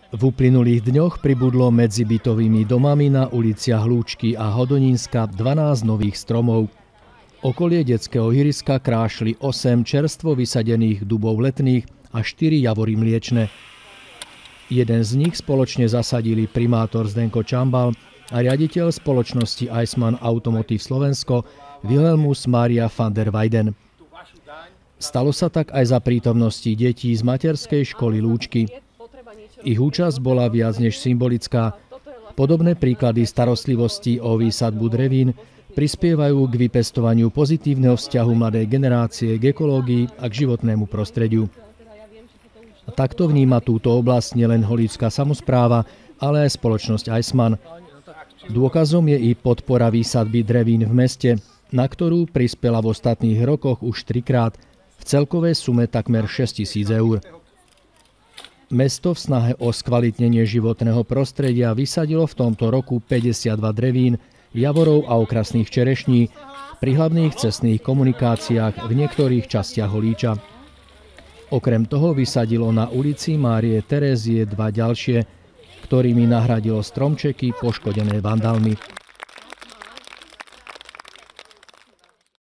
V uplynulých dňoch pribudlo medzi bytovými domami na uliciach Lúčky a Hodonínska 12 nových stromov. Okolie detského ihriska krášli 8 čerstvo vysadených dubov letných a 4 javory mliečne. Jeden z nich spoločne zasadili primátor Zdenko Čambal a riaditeľ spoločnosti Eismann Automotive Slovensko Wilhelmus Maria van der Weyden. Stalo sa tak aj za prítomnosti detí z materskej školy Lúčky. Ich účasť bola viac než symbolická. Podobné príklady starostlivosti o výsadbu drevín prispievajú k vypestovaniu pozitívneho vzťahu mladej generácie k ekológii a k životnému prostrediu. A takto vníma túto oblasť nielen holícka samospráva, ale aj spoločnosť Eismann. Dôkazom je i podpora výsadby drevín v meste, na ktorú prispela v ostatných rokoch už 3-krát v celkovej sume takmer 6 000 eur. Mesto v snahe o skvalitnenie životného prostredia vysadilo v tomto roku 52 drevín, javorov a okrasných čerešní pri hlavných cestných komunikáciách v niektorých častiach Holíča. Okrem toho vysadilo na ulici Márie Terézie 2 ďalšie, ktorými nahradilo stromčeky poškodené vandalmi.